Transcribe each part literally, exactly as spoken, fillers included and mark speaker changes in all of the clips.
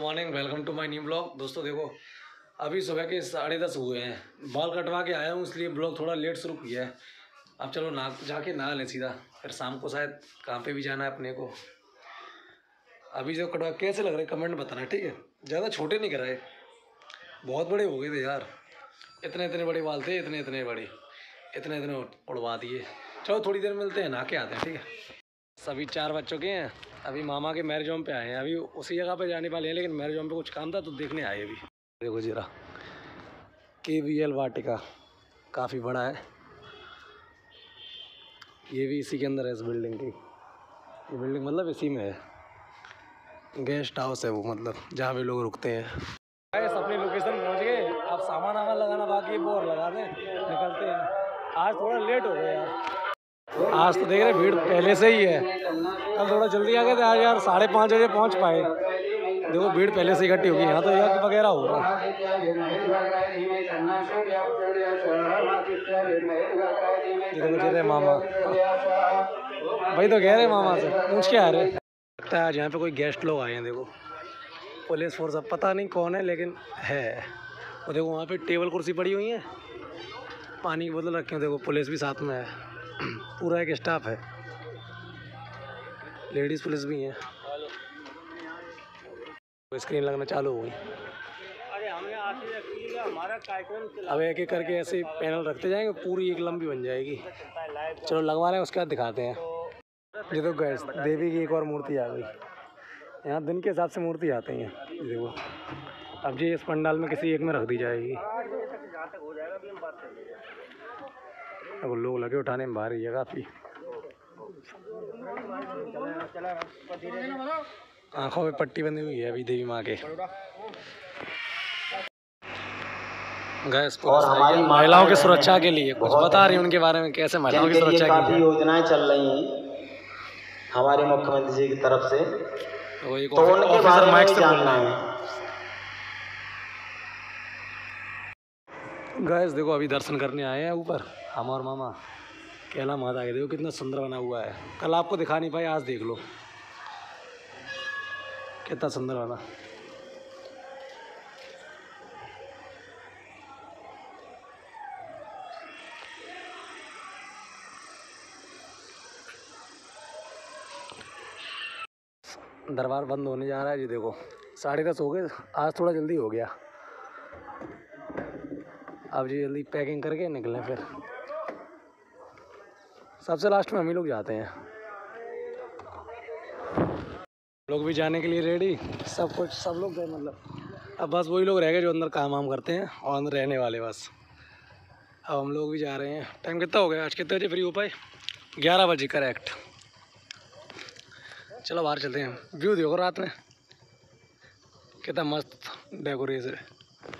Speaker 1: Morning, welcome to my new blog. दोस्तों देखो, अभी सुबह के साढ़े दस हुए हैं, बाल कटवा के आया हूँ इसलिए ब्लॉग थोड़ा लेट शुरू किया है। अब चलो ना जाके नहा लें सीधा, फिर शाम को शायद काम पे भी जाना है अपने को। अभी जो कटवा कैसे लग रहे कमेंट बताना, ठीक है। ज़्यादा छोटे नहीं कराए, बहुत बड़े हो गए थे यार। इतने इतने बड़े बाल थे, इतने इतने बड़े, इतने इतने उड़वा दिए। चलो थोड़ी देर मिलते हैं, नहा के आते हैं, ठीक है। सभी चार बज चुके हैं, अभी मामा के मैरिज होम पे आए हैं। अभी उसी जगह पे जाने वाले हैं, लेकिन मैरिज होम पे कुछ काम था तो देखने आए। अभी देखो जरा, के वी एल वाटिका काफ़ी बड़ा है, ये भी इसी के अंदर है, इस बिल्डिंग की। ये बिल्डिंग मतलब इसी में है, गेस्ट हाउस है वो, मतलब जहाँ पे लोग रुकते हैं। अपनी लोकेशन पहुँच गए, अब सामान वामान लगाना बाकी, वो और लगा दें, निकलते हैं। आज थोड़ा लेट हो गया यार, आज तो देख रहे भीड़ पहले से ही है। कल थोड़ा जल्दी आ गए थे, आज यार साढ़े पाँच बजे पहुंच पाए। देखो भीड़ पहले से इकट्ठी होगी, यहाँ तो यज्ञ वगैरह हो रहा है। देखो मुझे रहे मामा, भाई तो कह रहे मामा से पूछ के आ रहे। लगता है आज यहाँ पे कोई गेस्ट लोग आए हैं। देखो पुलिस फोर्स, अब पता नहीं कौन है लेकिन है। और देखो वहाँ पे टेबल कुर्सी पड़ी हुई है, पानी की बोतल रखी है। देखो पुलिस भी साथ में है, पूरा एक स्टाफ है, लेडीज़ पुलिस भी है। स्क्रीन लगना चालू हो गई। अरे हमने हमारा कार्यक्रम, अब एक एक करके ऐसे पैनल रखते जाएंगे, पूरी एक लंबी बन जाएगी। चलो लगवा रहे हैं, उसके बाद दिखाते हैं। ये तो गैस देवी की एक और मूर्ति आ गई। यहाँ दिन के हिसाब से मूर्ति आती हैं। देखो अब जी इस पंडाल में किसी एक में रख दी जाएगी। अब लोग लगे उठाने में, भारी है काफ़ी। आंखों में पट्टी बंधी हुई है अभी देवी माँ के। गैस और हमारी महिलाओं की सुरक्षा के लिए कुछ बता रही है उनके बारे में, कैसे महिलाओं की सुरक्षा की काफ़ी
Speaker 2: योजनाएं चल रही हैं हमारे मुख्यमंत्री जी की तरफ से,
Speaker 1: तो एक ऑफिसर माइक से बोलना है। गैस देखो अभी दर्शन करने आए हैं ऊपर हम और मामा, कैला माता के। देखो कितना सुंदर बना हुआ है, कल आपको दिखा नहीं पाए, आज देख लो कितना सुंदर बना। दरबार बंद होने जा रहा है जी। देखो साढ़े दस हो गए, आज थोड़ा जल्दी हो गया। अब जी जल्दी पैकिंग करके निकलें, फिर सबसे लास्ट में हम ही लोग जाते हैं। लोग भी जाने के लिए रेडी, सब कुछ, सब लोग गए मतलब। अब बस वही लोग रह गए जो अंदर काम वाम करते हैं और अंदर रहने वाले बस। अब हम लोग भी जा रहे हैं। टाइम कितना हो गया, आज कितने बजे फ्री हो पाए? ग्यारह बजे करेक्ट। चलो बाहर चलते हैं। व्यू देखो रात में कितना मस्त डेकोरेशन है।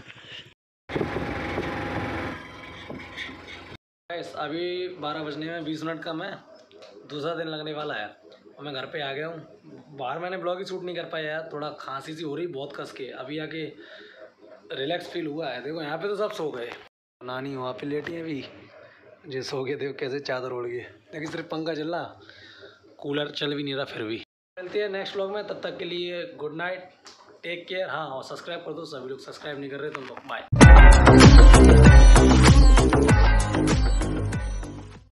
Speaker 1: अभी बारह बजने में बीस मिनट कम है, दूसरा दिन लगने वाला है और मैं घर पे आ गया हूँ। बाहर मैंने ब्लॉग ही शूट नहीं कर पाया यार, थोड़ा खांसी सी हो रही बहुत कस के। अभी आके रिलैक्स फील हुआ है। देखो यहाँ पे तो सब सो गए, नानी वहाँ पे लेटी है अभी, जो सो गए। देखो कैसे चादर ओढ़ गए, लेकिन सिर्फ पंखा चल रहा, कूलर चल भी नहीं रहा। फिर भी मिलते हैं नेक्स्ट ब्लॉग में, तब तक के लिए गुड नाइट, टेक केयर। हाँ और सब्सक्राइब कर दो, सभी लोग सब्सक्राइब नहीं कर रहे तो लोग बाय।